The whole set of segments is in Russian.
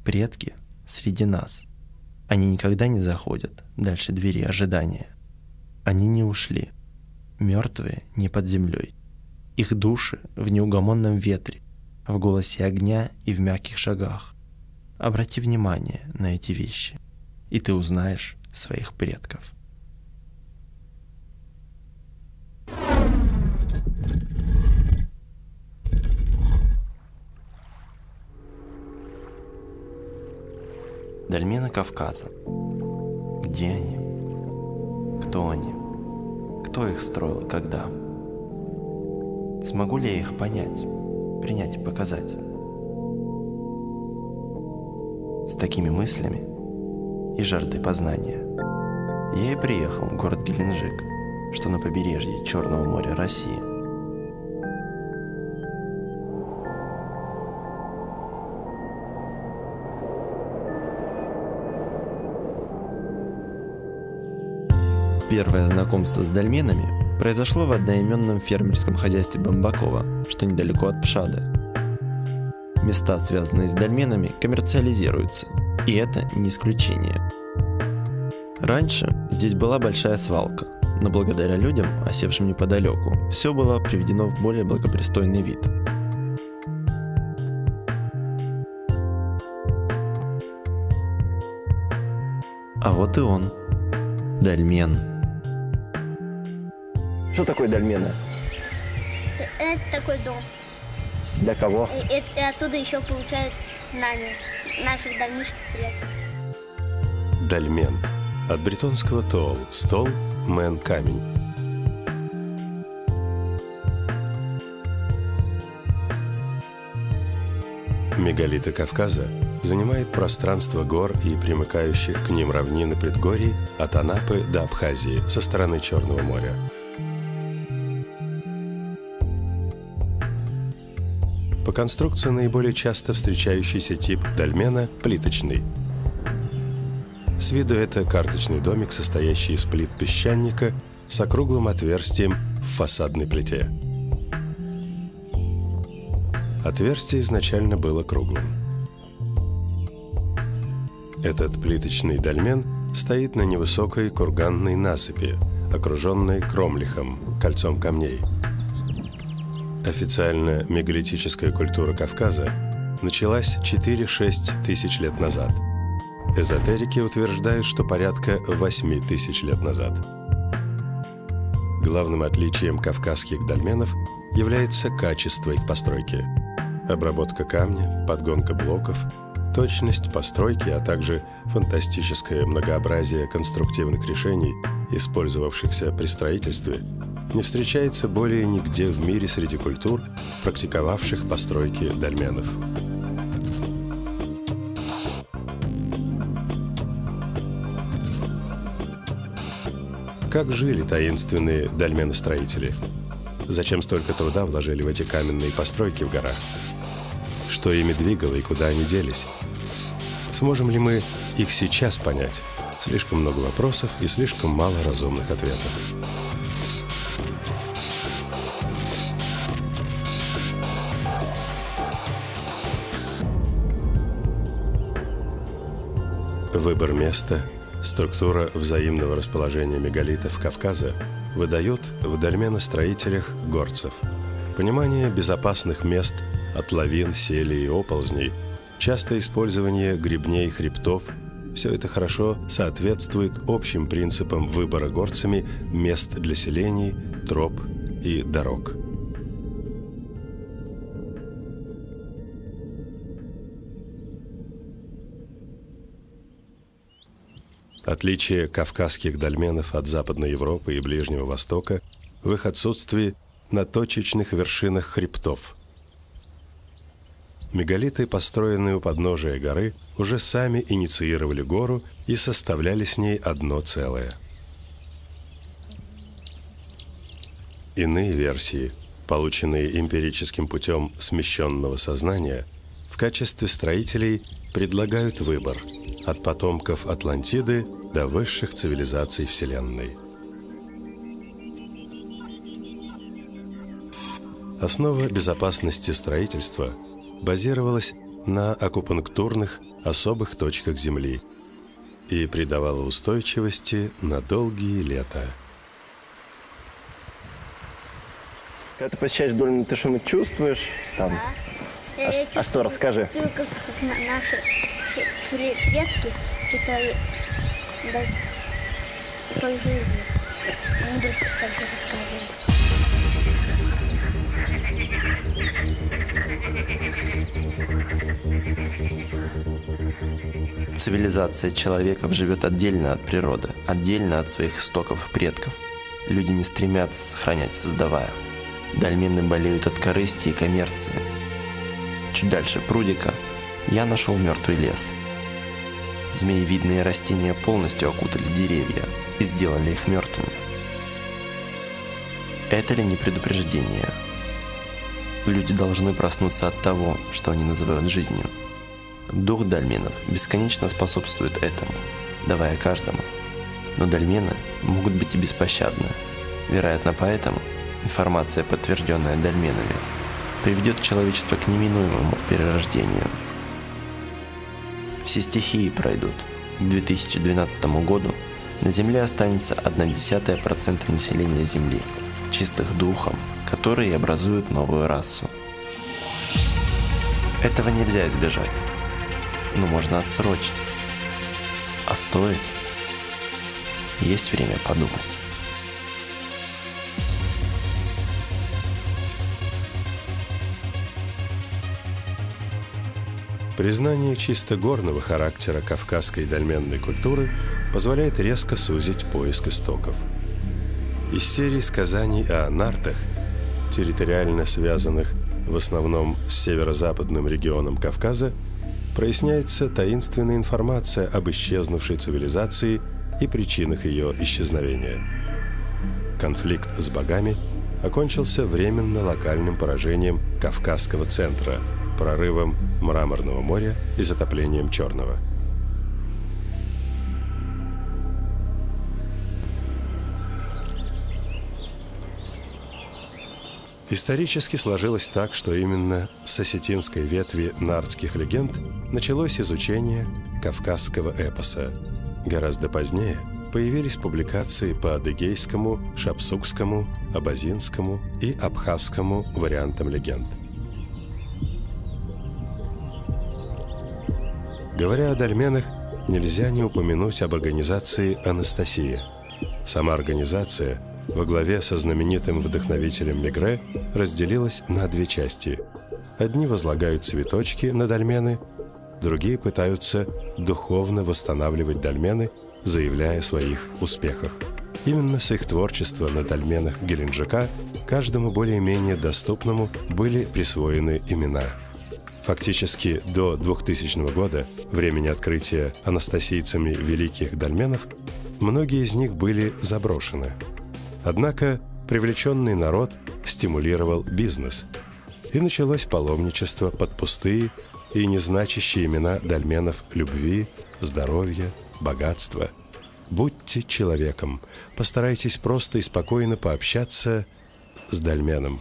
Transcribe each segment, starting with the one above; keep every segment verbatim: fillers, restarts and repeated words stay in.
предки среди нас. Они никогда не заходят дальше двери ожидания. Они не ушли. Мертвые не под землей. Их души в неугомонном ветре, в голосе огня и в мягких шагах. Обрати внимание на эти вещи, и ты узнаешь своих предков. Дольмены Кавказа. Где они? Кто они? Кто их строил и когда? Смогу ли я их понять, принять и показать? С такими мыслями и жаждой познания я и приехал в город Геленджик, что на побережье Черного моря России. Первое знакомство с дольменами произошло в одноименном фермерском хозяйстве Бамбакова, что недалеко от Пшады. Места, связанные с дольменами, коммерциализируются, и это не исключение. Раньше здесь была большая свалка, но благодаря людям, осевшим неподалеку, все было приведено в более благопристойный вид. А вот и он, дольмен. Что такое дольмены? Это такой дом. Для кого? И, и, и оттуда еще получают знания наших давнишних предков. Дольмен. От бретонского тол – стол, мен – камень. Мегалиты Кавказа занимают пространство гор и примыкающих к ним равнин и предгорий от Анапы до Абхазии со стороны Черного моря. По конструкции наиболее часто встречающийся тип дольмена – плиточный. С виду это карточный домик, состоящий из плит песчаника с округлым отверстием в фасадной плите. Отверстие изначально было круглым. Этот плиточный дольмен стоит на невысокой курганной насыпи, окруженной кромлихом, кольцом камней. Официально мегалитическая культура Кавказа началась четыре-шесть тысяч лет назад. Эзотерики утверждают, что порядка восемь тысяч лет назад. Главным отличием кавказских дольменов является качество их постройки. Обработка камня, подгонка блоков, точность постройки, а также фантастическое многообразие конструктивных решений, использовавшихся при строительстве, не встречается более нигде в мире среди культур, практиковавших постройки дольменов. Как жили таинственные дольменостроители? Зачем столько труда вложили в эти каменные постройки в горах? Что ими двигало и куда они делись? Сможем ли мы их сейчас понять? Слишком много вопросов и слишком мало разумных ответов. Выбор места, структура взаимного расположения мегалитов Кавказа выдает в дольменостроителях горцев. Понимание безопасных мест от лавин, селей и оползней, частое использование гребней и хребтов – все это хорошо соответствует общим принципам выбора горцами мест для селений, троп и дорог. Отличие кавказских дольменов от Западной Европы и Ближнего Востока в их отсутствии на точечных вершинах хребтов. Мегалиты, построенные у подножия горы, уже сами инициировали гору и составляли с ней одно целое. Иные версии, полученные эмпирическим путем смещенного сознания, в качестве строителей предлагают выбор от потомков Атлантиды до высших цивилизаций Вселенной. Основа безопасности строительства базировалась на акупунктурных особых точках Земли и придавала устойчивости на долгие лета. Когда ты посещаешь дольмены, ты что-нибудь чувствуешь? Там? Да. А, Я а чувствую- что, расскажи. чувствую, как, как на- наши ш- предки какие-то да, той жизни, мудрости всякие рассказывают. Цивилизация человеков живет отдельно от природы, отдельно от своих истоков и предков. Люди не стремятся сохранять, создавая. Дольмены болеют от корысти и коммерции. Чуть дальше прудика я нашел мертвый лес. Змеевидные растения полностью окутали деревья и сделали их мертвыми. Это ли не предупреждение? Люди должны проснуться от того, что они называют жизнью. Дух дольменов бесконечно способствует этому, давая каждому. Но дольмены могут быть и беспощадны. Вероятно, поэтому информация, подтвержденная дольменами, приведет человечество к неминуемому перерождению. Все стихии пройдут. К две тысячи двенадцатому году на Земле останется одна десятая процента населения Земли, чистых духом, которые образуют новую расу. Этого нельзя избежать, но можно отсрочить. А стоит? Есть время подумать. Признание чисто горного характера кавказской дольменной культуры позволяет резко сузить поиск истоков. Из серии сказаний о нартах, территориально связанных в основном с северо-западным регионом Кавказа, проясняется таинственная информация об исчезнувшей цивилизации и причинах ее исчезновения. Конфликт с богами окончился временно локальным поражением Кавказского центра, прорывом Мраморного моря и затоплением Черного. Исторически сложилось так, что именно с осетинской ветви нартских легенд началось изучение кавказского эпоса. Гораздо позднее появились публикации по адыгейскому, шапсукскому, абазинскому и абхазскому вариантам легенд. Говоря о дольменах, нельзя не упомянуть об организации «Анастасия». Сама организация во главе со знаменитым вдохновителем Мегре разделилась на две части. Одни возлагают цветочки на дольмены, другие пытаются духовно восстанавливать дольмены, заявляя о своих успехах. Именно с их творчества на дольменах Геленджика каждому более-менее доступному были присвоены имена. Фактически до двухтысячного года, времени открытия анастасийцами великих дольменов, многие из них были заброшены. Однако привлеченный народ стимулировал бизнес, и началось паломничество под пустые и незначащие имена дольменов любви, здоровья, богатства. Будьте человеком, постарайтесь просто и спокойно пообщаться с дольменом.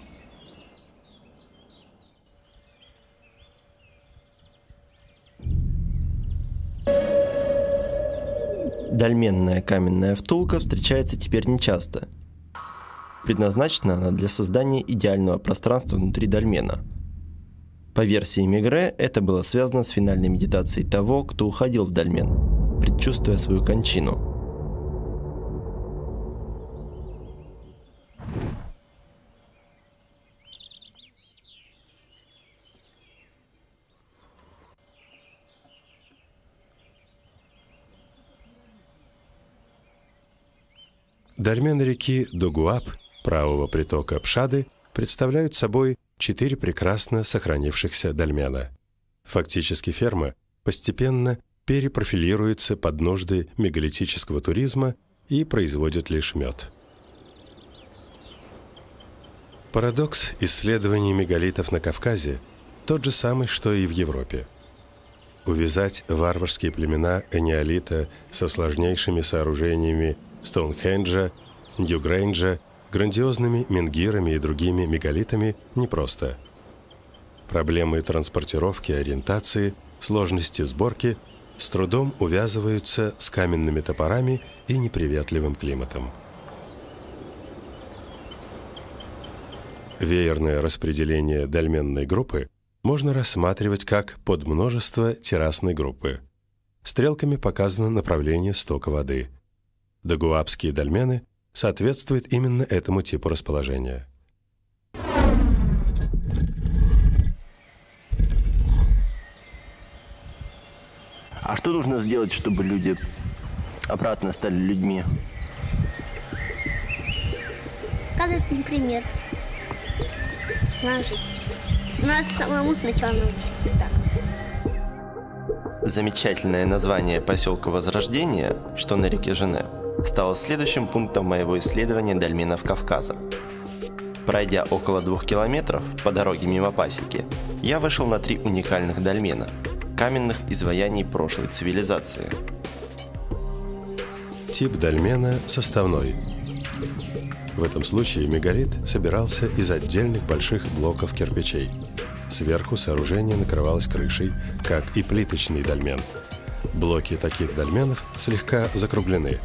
Дольменная каменная втулка встречается теперь нечасто. Предназначена она для создания идеального пространства внутри дольмена. По версии Мегре, это было связано с финальной медитацией того, кто уходил в дольмен, предчувствуя свою кончину. Дольмены реки Догуап, правого притока Пшады, представляют собой четыре прекрасно сохранившихся дольмена. Фактически ферма постепенно перепрофилируется под нужды мегалитического туризма и производит лишь мед. Парадокс исследований мегалитов на Кавказе тот же самый, что и в Европе. Увязать варварские племена энеолита со сложнейшими сооружениями Стоунхенджа, Ньюгрейнджа, грандиозными менгирами и другими мегалитами непросто. Проблемы транспортировки, ориентации, сложности сборки с трудом увязываются с каменными топорами и неприветливым климатом. Веерное распределение дольменной группы можно рассматривать как подмножество террасной группы. Стрелками показано направление стока воды. Дагуапские дольмены соответствуют именно этому типу расположения. А что нужно сделать, чтобы люди обратно стали людьми? Показать им пример. Надо жить. Надо самому сначала научиться так. Замечательное название поселка Возрождение, что на реке Жене, стало следующим пунктом моего исследования дольменов Кавказа. Пройдя около двух километров по дороге мимо пасеки, я вышел на три уникальных дольмена – каменных изваяний прошлой цивилизации. Тип дольмена составной. В этом случае мегалит собирался из отдельных больших блоков кирпичей. Сверху сооружение накрывалось крышей, как и плиточный дольмен. Блоки таких дольменов слегка закруглены.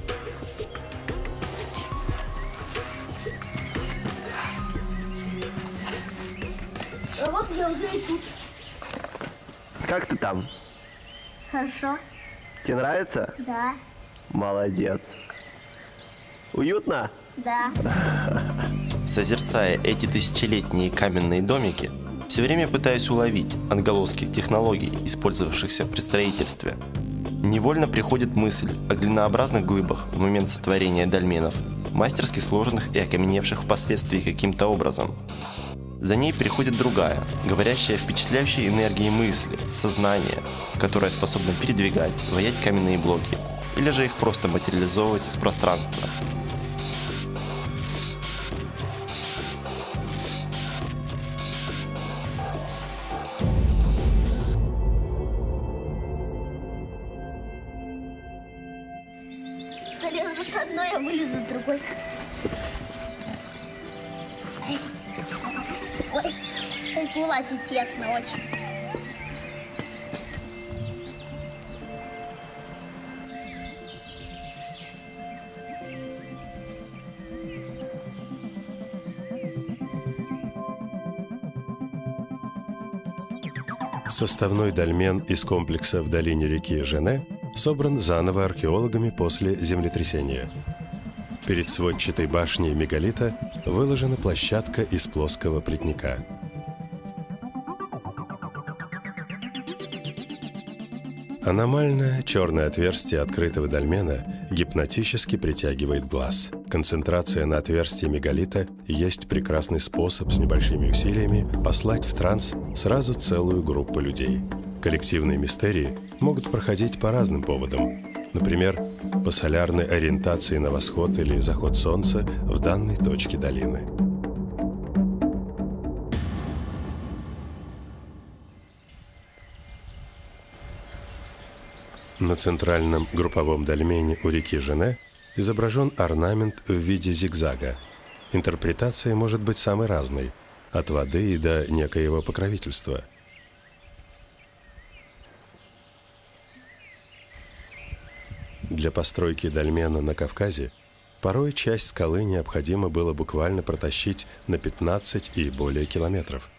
А вот я уже и тут. Как ты там? Хорошо. Тебе нравится? Да. Молодец. Уютно? Да. Созерцая эти тысячелетние каменные домики, все время пытаюсь уловить отголоски технологий, использовавшихся при строительстве. Невольно приходит мысль о глинообразных глыбах в момент сотворения дольменов, мастерски сложенных и окаменевших впоследствии каким-то образом. За ней приходит другая, говорящая о впечатляющей энергии мысли, сознания, которая способна передвигать, ваять каменные блоки, или же их просто материализовывать из пространства. Залезу с одной, а вылезу с другой. Ой, ой, вылазит тесно очень. Составной дольмен из комплекса в долине реки Жене собран заново археологами после землетрясения. Перед сводчатой башней мегалита выложена площадка из плоского плетника. Аномальное черное отверстие открытого дольмена гипнотически притягивает глаз. Концентрация на отверстии мегалита есть прекрасный способ с небольшими усилиями послать в транс сразу целую группу людей. Коллективные мистерии могут проходить по разным поводам. Например, по солярной ориентации на восход или заход солнца в данной точке долины. На центральном групповом дольмене у реки Жене изображен орнамент в виде зигзага. Интерпретация может быть самой разной, от воды и до некоего покровительства. Для постройки дольмена на Кавказе порой часть скалы необходимо было буквально протащить на пятнадцать и более километров.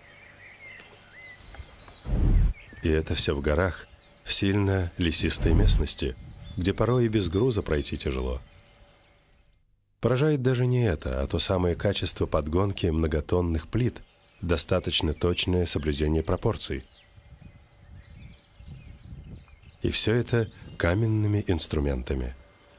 И это все в горах, в сильно лесистой местности, где порой и без груза пройти тяжело. Поражает даже не это, а то самое качество подгонки многотонных плит, достаточно точное соблюдение пропорций. И все это каменными инструментами.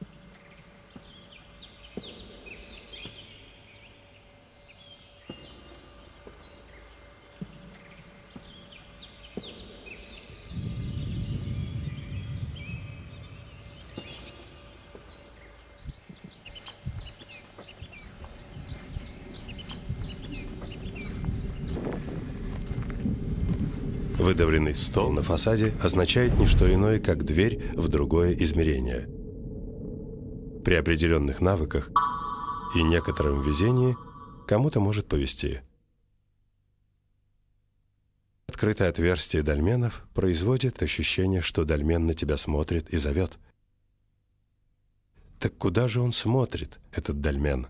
Выдавленный стол на фасаде означает не что иное, как дверь в другое измерение. При определенных навыках и некотором везении кому-то может повезти. открытое отверстие дольменов производит ощущение, что дольмен на тебя смотрит и зовет. Так куда же он смотрит, этот дольмен?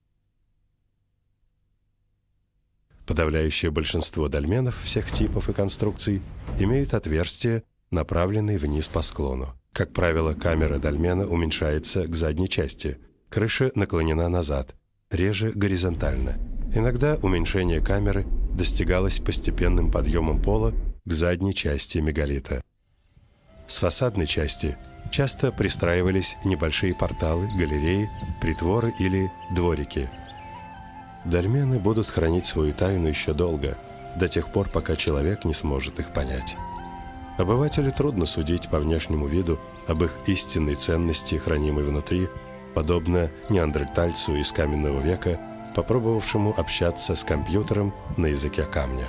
Подавляющее большинство дольменов всех типов и конструкций имеют отверстия, направленные вниз по склону. Как правило, камера дольмена уменьшается к задней части, крыша наклонена назад, реже горизонтально. Иногда уменьшение камеры достигалось постепенным подъемом пола к задней части мегалита. С фасадной части часто пристраивались небольшие порталы, галереи, притворы или дворики. Дольмены будут хранить свою тайну еще долго, до тех пор, пока человек не сможет их понять. Обывателю трудно судить по внешнему виду об их истинной ценности, хранимой внутри, подобно неандертальцу из каменного века, попробовавшему общаться с компьютером на языке камня.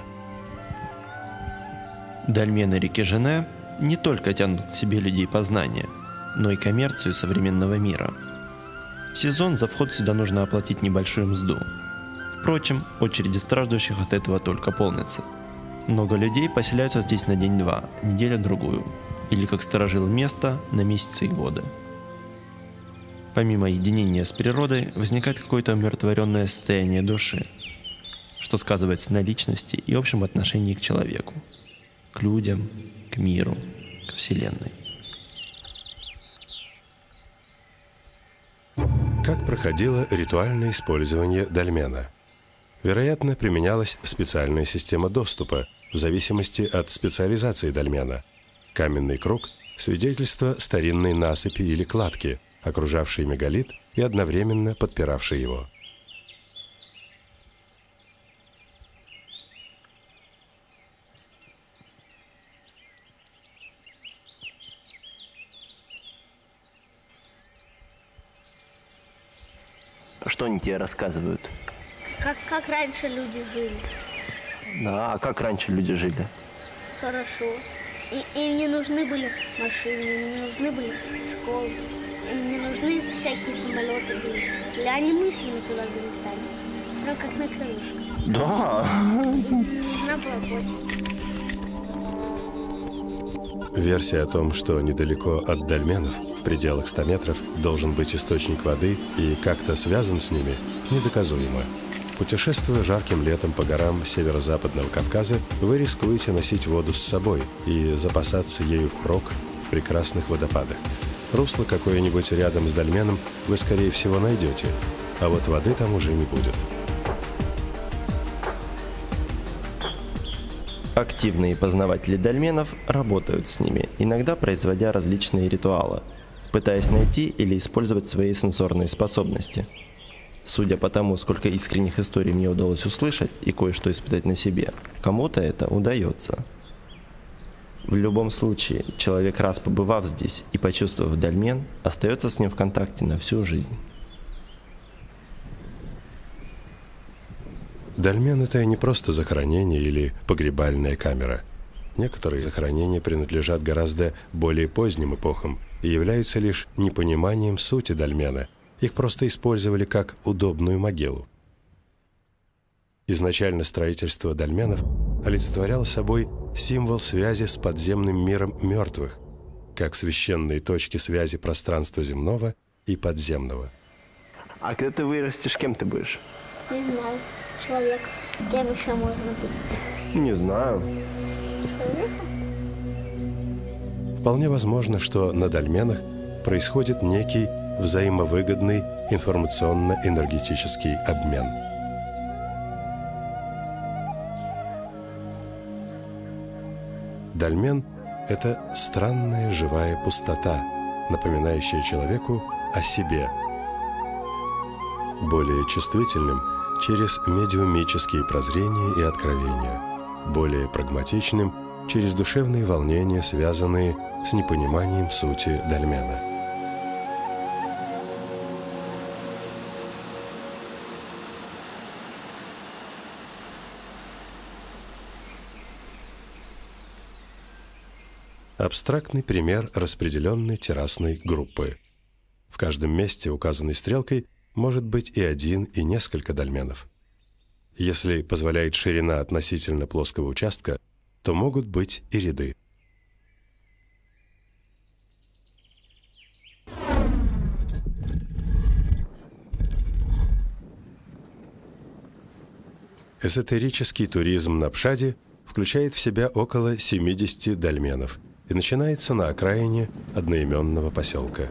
Дольмены реки Жене не только тянут к себе людей познания, но и коммерцию современного мира. В сезон за вход сюда нужно оплатить небольшую мзду. Впрочем, очереди страждущих от этого только полнятся. Много людей поселяются здесь на день-два, неделю-другую, или как сторожилы места на месяцы и годы. Помимо единения с природой, возникает какое-то умиротворенное состояние души, что сказывается на личности и общем отношении к человеку, к людям, к миру, к Вселенной. Как проходило ритуальное использование дольмена? Вероятно, применялась специальная система доступа в зависимости от специализации дольмена. Каменный круг – свидетельство старинной насыпи или кладки, окружавшей мегалит и одновременно подпиравшей его. Что они тебе рассказывают? Как, как раньше люди жили. Да, а как раньше люди жили? Хорошо. И, им не нужны были машины, им не нужны были школы, им не нужны всякие самолеты были. Или они мыслями туда залетали. Прям как на крылышках. Да. На плавочке. Версия о том, что недалеко от дольменов, в пределах ста метров, должен быть источник воды и как-то связан с ними, недоказуема. Путешествуя жарким летом по горам северо-западного Кавказа, вы рискуете носить воду с собой и запасаться ею впрок в прекрасных водопадах. Русло какое-нибудь рядом с дольменом вы, скорее всего, найдете, а вот воды там уже не будет. Активные познаватели дольменов работают с ними, иногда производя различные ритуалы, пытаясь найти или использовать свои сенсорные способности. Судя по тому, сколько искренних историй мне удалось услышать и кое-что испытать на себе, кому-то это удается. В любом случае, человек, раз побывав здесь и почувствовав дольмен, остается с ним в контакте на всю жизнь. Дольмен – это не просто захоронение или погребальная камера. Некоторые захоронения принадлежат гораздо более поздним эпохам и являются лишь непониманием сути дольмена. Их просто использовали как удобную могилу. Изначально строительство дольменов олицетворяло собой символ связи с подземным миром мертвых, как священные точки связи пространства земного и подземного. А когда ты вырастешь, кем ты будешь? Не знаю. Человек. Кем еще можно быть? Не знаю. Человеком? Вполне возможно, что на дольменах происходит некий взаимовыгодный информационно-энергетический обмен. Дольмен – это странная живая пустота, напоминающая человеку о себе. Более чувствительным – через медиумические прозрения и откровения, более прагматичным – через душевные волнения, связанные с непониманием сути дольмена. Абстрактный пример распределенной террасной группы. В каждом месте, указанной стрелкой, может быть и один, и несколько дольменов. Если позволяет ширина относительно плоского участка, то могут быть и ряды. Эзотерический туризм на Пшаде включает в себя около семидесяти дольменов и начинается на окраине одноименного поселка.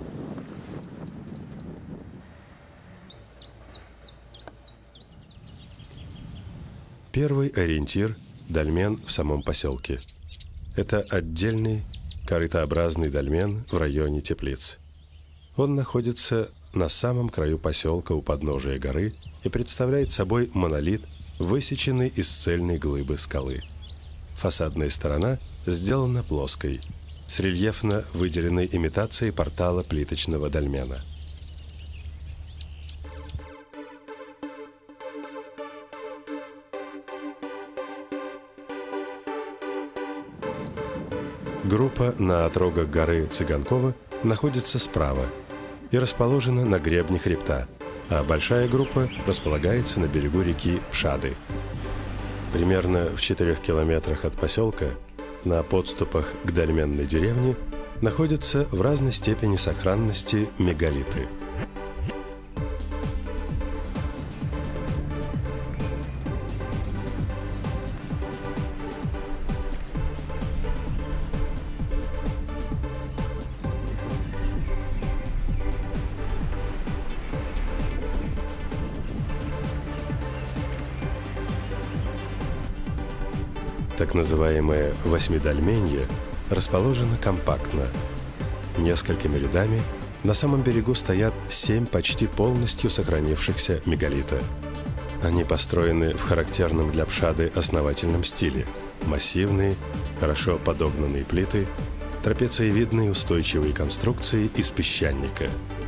Первый ориентир – дольмен в самом поселке. Это отдельный корытообразный дольмен в районе Теплиц. Он находится на самом краю поселка у подножия горы и представляет собой монолит, высеченный из цельной глыбы скалы. Фасадная сторона сделана плоской, с рельефно выделенной имитацией портала плиточного дольмена. Группа на отрогах горы Цыганкова находится справа и расположена на гребне хребта, а большая группа располагается на берегу реки Пшады. Примерно в четырех километрах от поселка, на подступах к дольменной деревне, находятся в разной степени сохранности мегалиты. Так называемое восьмидольменье расположено компактно. Несколькими рядами на самом берегу стоят семь почти полностью сохранившихся мегалита. Они построены в характерном для Пшады основательном стиле. Массивные, хорошо подогнанные плиты, трапециевидные устойчивые конструкции из песчаника.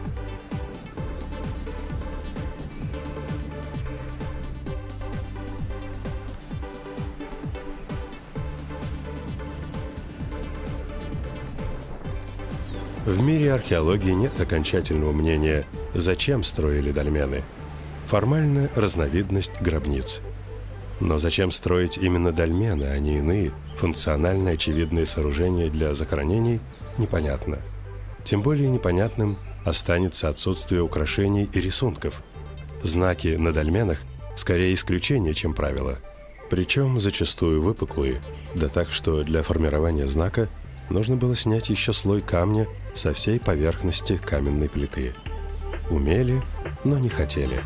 В мире археологии нет окончательного мнения, зачем строили дольмены. Формально разновидность гробниц. Но зачем строить именно дольмены, а не иные, функционально очевидные сооружения для захоронений, непонятно. Тем более непонятным останется отсутствие украшений и рисунков. Знаки на дольменах скорее исключение, чем правило. Причем зачастую выпуклые, да так, что для формирования знака нужно было снять еще слой камня со всей поверхности каменной плиты. Умели, но не хотели.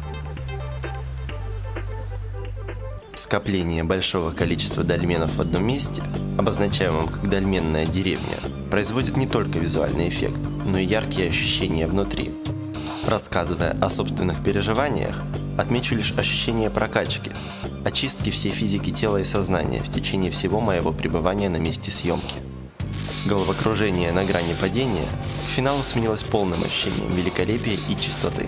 Скопление большого количества дольменов в одном месте, обозначаемом как дольменная деревня, производит не только визуальный эффект, но и яркие ощущения внутри. Рассказывая о собственных переживаниях, отмечу лишь ощущение прокачки, очистки всей физики тела и сознания в течение всего моего пребывания на месте съемки. Головокружение на грани падения к финалу сменилось полным ощущением великолепия и чистоты.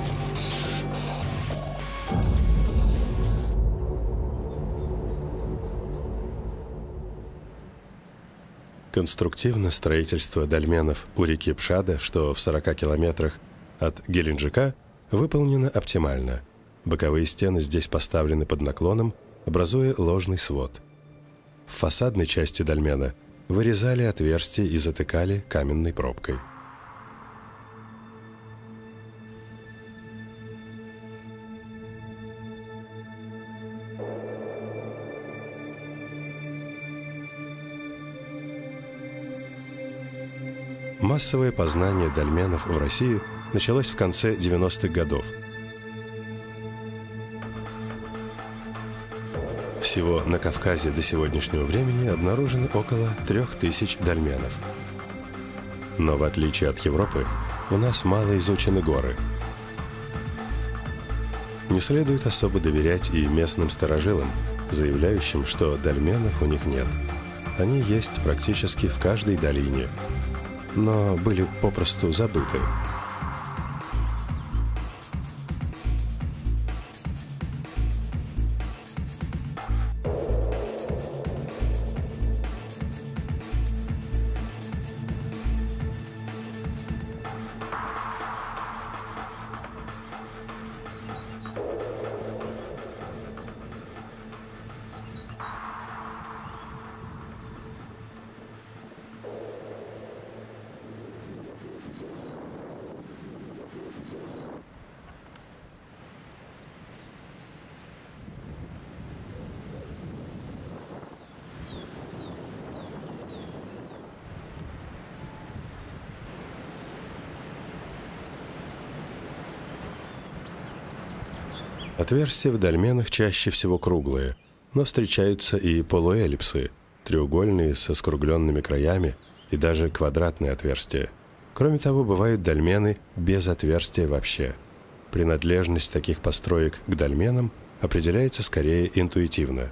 Конструктивно строительство дольменов у реки Пшада, что в сорока километрах от Геленджика, выполнено оптимально. Боковые стены здесь поставлены под наклоном, образуя ложный свод. В фасадной части дольмена вырезали отверстия и затыкали каменной пробкой. Массовое познание дольменов в России началось в конце девяностых годов. Всего на Кавказе до сегодняшнего времени обнаружено около трех тысяч дольменов. Но в отличие от Европы, у нас мало изучены горы. Не следует особо доверять и местным старожилам, заявляющим, что дольменов у них нет. Они есть практически в каждой долине, но были попросту забыты. Отверстия в дольменах чаще всего круглые, но встречаются и полуэллипсы, треугольные со скругленными краями и даже квадратные отверстия. Кроме того, бывают дольмены без отверстия вообще. Принадлежность таких построек к дольменам определяется скорее интуитивно.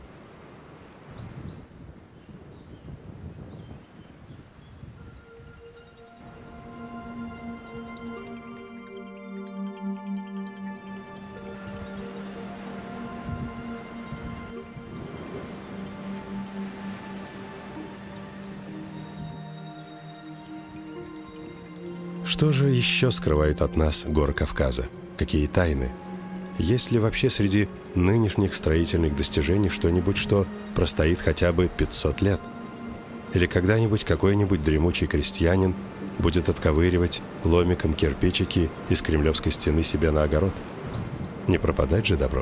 Что же еще скрывают от нас горы Кавказа? Какие тайны? Есть ли вообще среди нынешних строительных достижений что-нибудь, что простоит хотя бы пятьсот лет? Или когда-нибудь какой-нибудь дремучий крестьянин будет отковыривать ломиком кирпичики из Кремлевской стены себе на огород? Не пропадать же добро.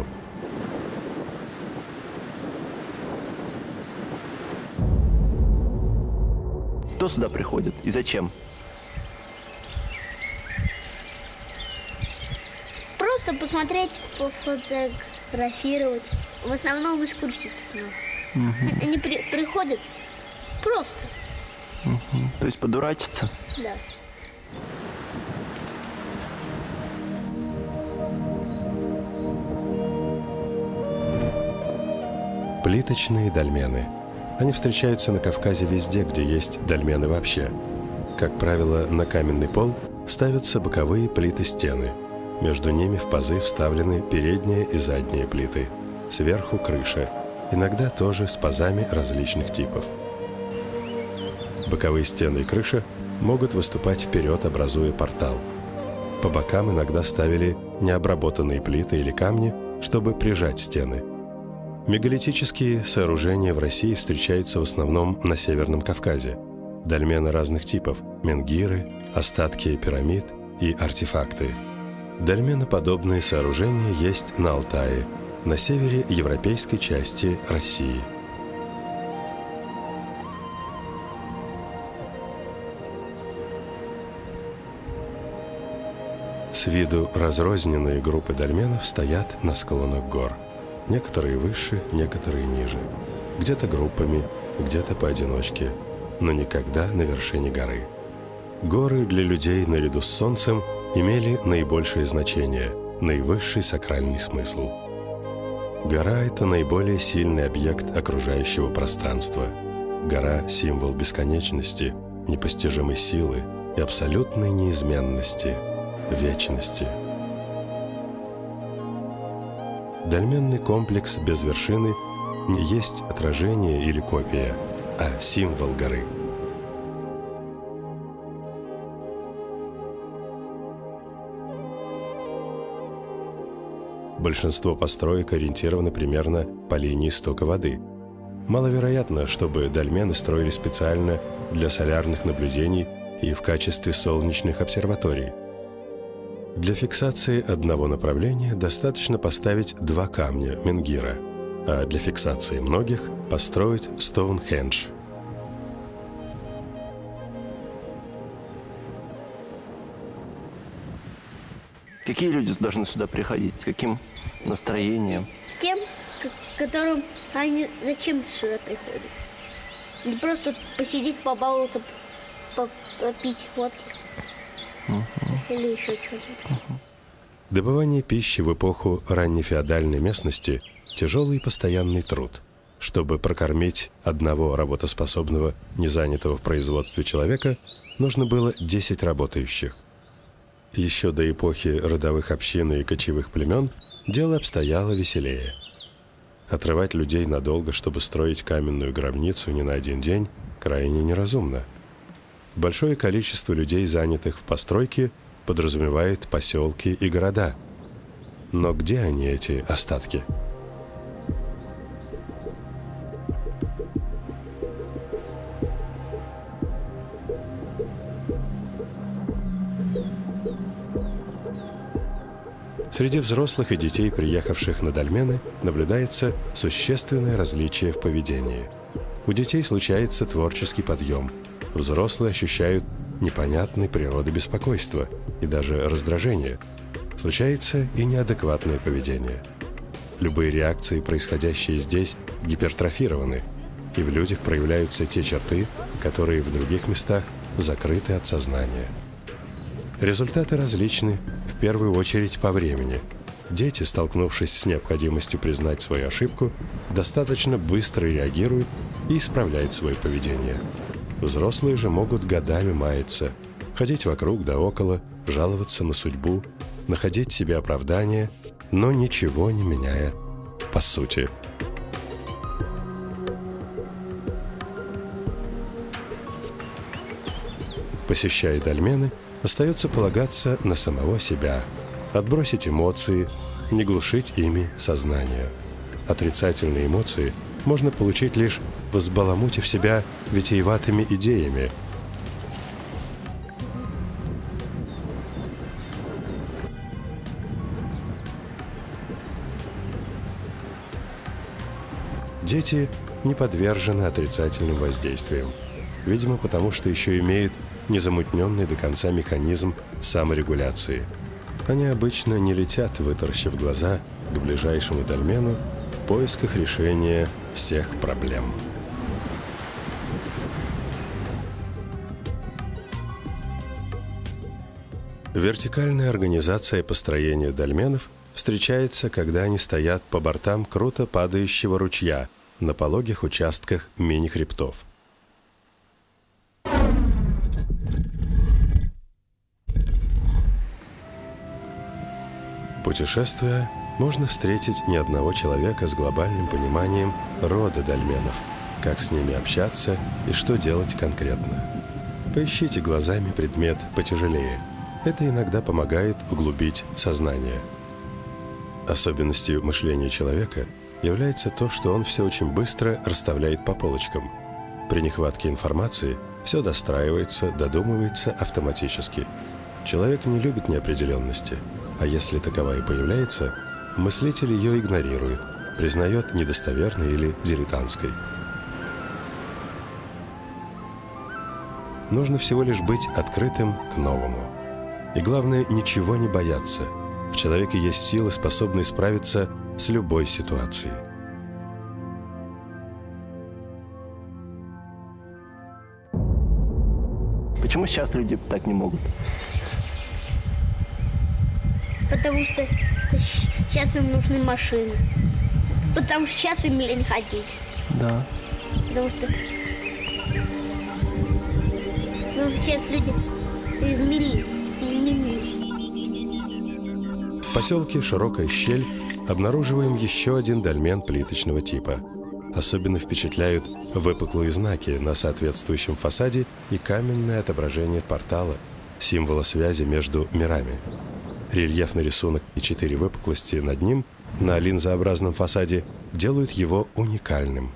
Кто сюда приходит и зачем? Просто посмотреть, пофотографировать. В основном экскурсии. Угу. Они при, приходят просто. Угу. То есть подурачиться? Да. Плиточные дольмены. Они встречаются на Кавказе везде, где есть дольмены вообще. Как правило, на каменный пол ставятся боковые плиты стены. Между ними в пазы вставлены передние и задние плиты. Сверху крыша, иногда тоже с пазами различных типов. Боковые стены и крыша могут выступать вперед, образуя портал. По бокам иногда ставили необработанные плиты или камни, чтобы прижать стены. Мегалитические сооружения в России встречаются в основном на Северном Кавказе. Дольмены разных типов – менгиры, остатки пирамид и артефакты. Дольменоподобные сооружения есть на Алтае, на севере европейской части России. С виду разрозненные группы дольменов стоят на склонах гор. Некоторые выше, некоторые ниже. Где-то группами, где-то поодиночке, но никогда на вершине горы. Горы для людей наряду с солнцем имели наибольшее значение, наивысший сакральный смысл. Гора – это наиболее сильный объект окружающего пространства. Гора – символ бесконечности, непостижимой силы и абсолютной неизменности, вечности. Дольменный комплекс без вершины не есть отражение или копия, а символ горы. Большинство построек ориентировано примерно по линии стока воды. Маловероятно, чтобы дольмены строили специально для солярных наблюдений и в качестве солнечных обсерваторий. Для фиксации одного направления достаточно поставить два камня менгира, а для фиксации многих построить Стоунхендж. Какие люди должны сюда приходить? С каким настроением? Тем, к которым они зачем-то сюда приходят. Не просто посидеть, побаловаться, попить водки. Угу. Или еще что-нибудь. Угу. Добывание пищи в эпоху раннефеодальной местности – тяжелый и постоянный труд. Чтобы прокормить одного работоспособного, незанятого в производстве человека, нужно было десять работающих. Еще до эпохи родовых общин и кочевых племен дело обстояло веселее. Отрывать людей надолго, чтобы строить каменную гробницу не на один день, крайне неразумно. Большое количество людей, занятых в постройке, подразумевает поселки и города. Но где они, эти остатки? Среди взрослых и детей, приехавших на дольмены, наблюдается существенное различие в поведении. У детей случается творческий подъем. Взрослые ощущают непонятной природы беспокойства и даже раздражение. Случается и неадекватное поведение. любые реакции, происходящие здесь, гипертрофированы, и в людях проявляются те черты, которые в других местах закрыты от сознания. Результаты различны, в первую очередь по времени. Дети, столкнувшись с необходимостью признать свою ошибку, достаточно быстро реагируют и исправляют свое поведение. Взрослые же могут годами маяться, ходить вокруг да около, жаловаться на судьбу, находить себе оправдания, но ничего не меняя по сути. Посещая дольмены, остается полагаться на самого себя, отбросить эмоции, не глушить ими сознание. Отрицательные эмоции можно получить лишь взбаламутив себя витиеватыми идеями. Дети не подвержены отрицательным воздействиям, видимо, потому что еще имеют незамутненный до конца механизм саморегуляции. Они обычно не летят, вытаращив глаза, к ближайшему дольмену в поисках решения всех проблем. Вертикальная организация построения дольменов встречается, когда они стоят по бортам круто падающего ручья на пологих участках мини-хребтов. Путешествуя, можно встретить не одного человека с глобальным пониманием рода дольменов, как с ними общаться и что делать конкретно. Поищите глазами предмет потяжелее. Это иногда помогает углубить сознание. Особенностью мышления человека является то, что он все очень быстро расставляет по полочкам. При нехватке информации все достраивается, додумывается автоматически. Человек не любит неопределенности, а если таковая появляется, мыслитель ее игнорирует, признает недостоверной или дилетантской. Нужно всего лишь быть открытым к новому. И главное, ничего не бояться. В человеке есть силы, способные справиться с любой ситуацией. Почему сейчас люди так не могут? Потому что сейчас им нужны машины. Потому что сейчас им лень ходить. Да. Потому что, потому что сейчас люди изменились. изменились. В поселке Широкая Щель обнаруживаем еще один дольмен плиточного типа. Особенно впечатляют выпуклые знаки на соответствующем фасаде и каменное отображение портала, символа связи между мирами. Рельефный рисунок и четыре выпуклости над ним на линзообразном фасаде делают его уникальным.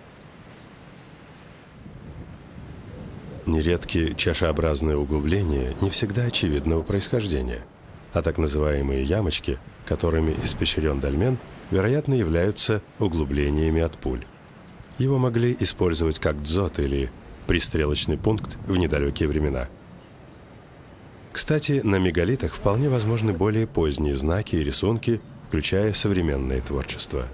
Нередки чашеобразные углубления не всегда очевидного происхождения, а так называемые ямочки, которыми испещрен дольмен, вероятно, являются углублениями от пуль. Его могли использовать как дзот или пристрелочный пункт в недалекие времена. Кстати, на мегалитах вполне возможны более поздние знаки и рисунки, включая современное творчество.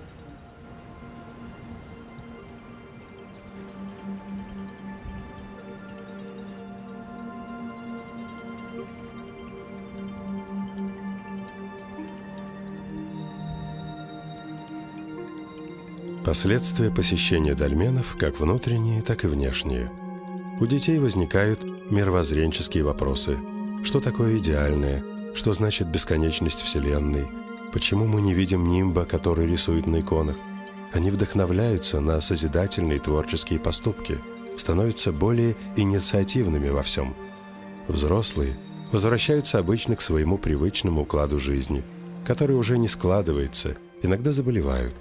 Последствия посещения дольменов как внутренние, так и внешние. У детей возникают мировоззренческие вопросы. Что такое идеальное? Что значит бесконечность Вселенной? Почему мы не видим нимба, который рисуют на иконах? Они вдохновляются на созидательные творческие поступки, становятся более инициативными во всем. Взрослые возвращаются обычно к своему привычному укладу жизни, который уже не складывается, иногда заболевают.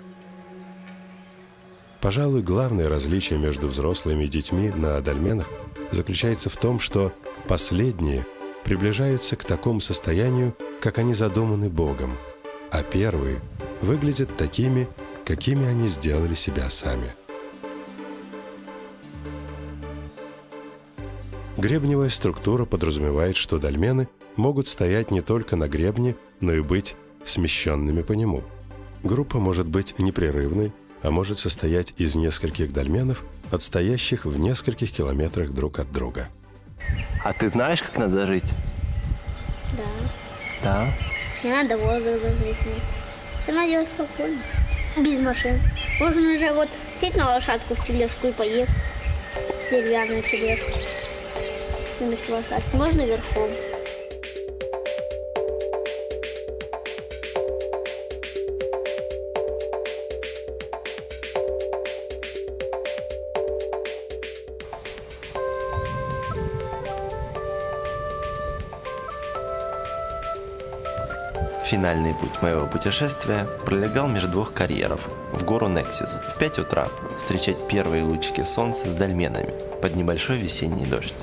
Пожалуй, главное различие между взрослыми и детьми на дольменах заключается в том, что последние приближаются к такому состоянию, как они задуманы Богом, а первые выглядят такими, какими они сделали себя сами. Гребневая структура подразумевает, что дольмены могут стоять не только на гребне, но и быть смещенными по нему. группа может быть непрерывной, а может состоять из нескольких дольменов, отстоящих в нескольких километрах друг от друга. А ты знаешь, как надо жить? Да. Да? Не надо воздух загрязнять. Все надо делать спокойно. Без машин. Можно же вот сесть на лошадку в тележку и поехать. Деревянную тележку. Вместо лошадки. Можно верхом. Финальный путь моего путешествия пролегал между двух карьеров в гору Нексис в пять утра встречать первые лучики солнца с дольменами под небольшой весенний дождь.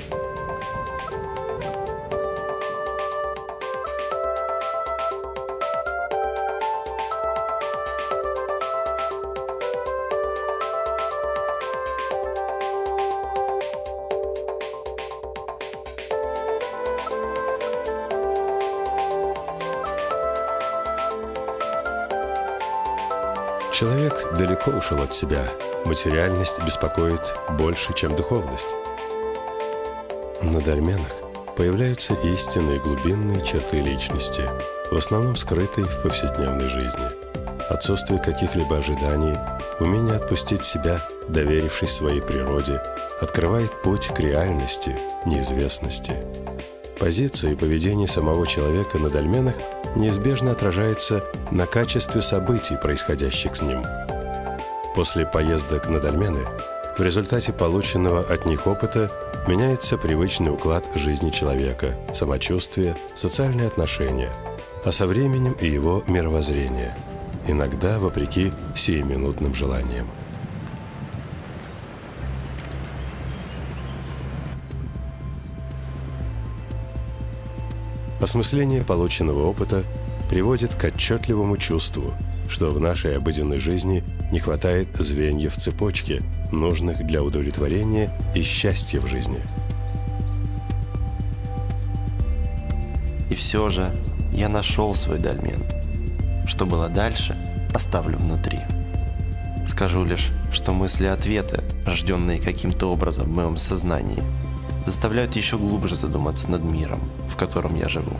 Человек далеко ушел от себя. Материальность беспокоит больше, чем духовность. На дольменах появляются истинные глубинные черты личности, в основном скрытые в повседневной жизни. Отсутствие каких-либо ожиданий, умение отпустить себя, доверившись своей природе, открывает путь к реальности, неизвестности. Позиция и поведение самого человека на дольменах неизбежно отражается на качестве событий, происходящих с ним. После поездок на дольмены, в результате полученного от них опыта, меняется привычный уклад жизни человека, самочувствие, социальные отношения, а со временем и его мировоззрение, иногда вопреки сиюминутным желаниям. Осмысление полученного опыта приводит к отчетливому чувству, что в нашей обыденной жизни не хватает звеньев цепочки, нужных для удовлетворения и счастья в жизни. И все же я нашел свой дольмен. Что было дальше, оставлю внутри. Скажу лишь, что мысли-ответы, рожденные каким-то образом в моем сознании, заставляют еще глубже задуматься над миром, в котором я живу.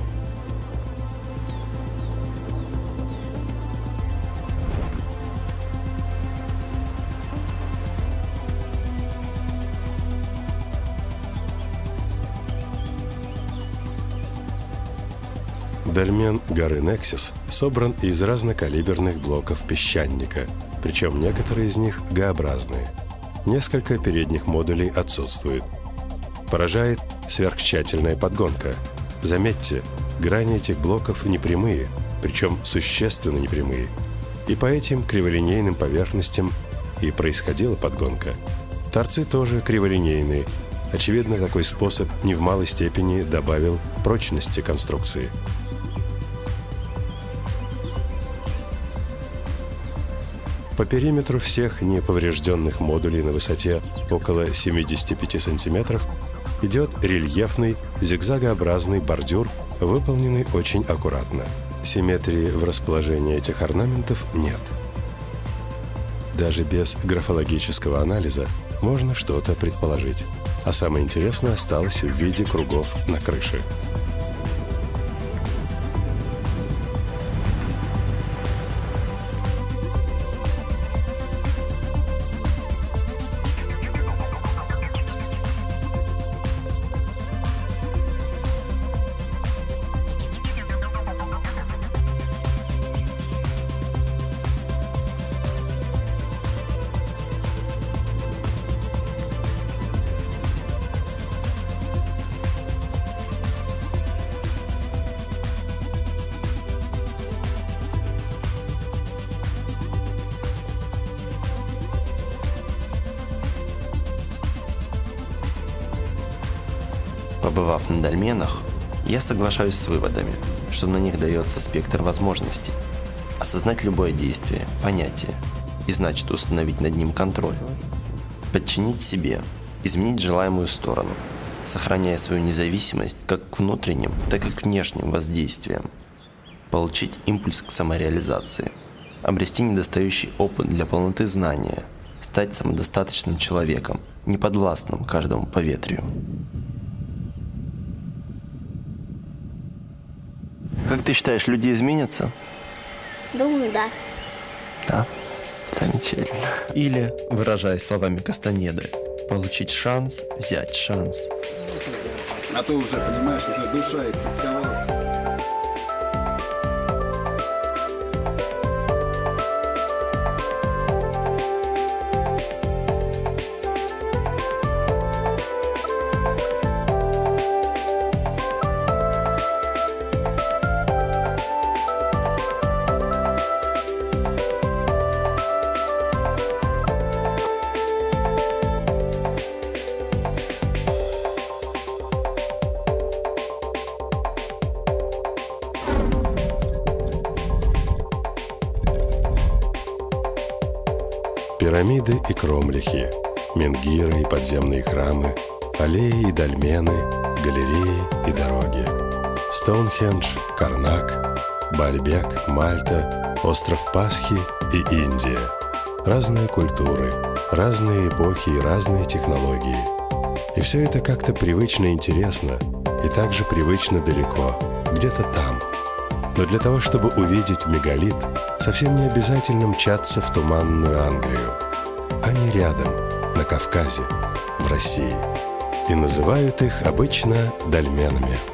Дольмен горы Нексис собран из разнокалиберных блоков песчаника, причем некоторые из них Г-образные. Несколько передних модулей отсутствует. Поражает сверхтщательная подгонка. Заметьте, грани этих блоков непрямые, причем существенно непрямые. И по этим криволинейным поверхностям и происходила подгонка. Торцы тоже криволинейные. Очевидно, такой способ не в малой степени добавил прочности конструкции. По периметру всех неповрежденных модулей на высоте около семидесяти пяти сантиметров идет рельефный зигзагообразный бордюр, выполненный очень аккуратно. Симметрии в расположении этих орнаментов нет. Даже без графологического анализа можно что-то предположить. А самое интересное осталось в виде кругов на крыше. Побывав на дольменах, я соглашаюсь с выводами, что на них дается спектр возможностей. Осознать любое действие, понятие, и значит установить над ним контроль. Подчинить себе, изменить желаемую сторону, сохраняя свою независимость как к внутренним, так и к внешним воздействиям. Получить импульс к самореализации. обрести недостающий опыт для полноты знания, стать самодостаточным человеком, неподвластным каждому поветрию. Как ты считаешь, люди изменятся? Думаю, да. Да. Замечательно. Или, выражаясь словами Кастанеды, получить шанс, взять шанс. А то уже, понимаешь, уже душа истосковалась. Пирамиды и кромлихи, менгиры и подземные храмы, аллеи и дольмены, галереи и дороги. Стоунхендж, Карнак, Баальбек, Мальта, остров Пасхи и Индия. Разные культуры, разные эпохи и разные технологии. И все это как-то привычно интересно и также привычно далеко, где-то там. Но для того, чтобы увидеть мегалит, совсем не обязательно мчаться в туманную Англию. Они рядом, на Кавказе, в России. И называют их обычно дольменами.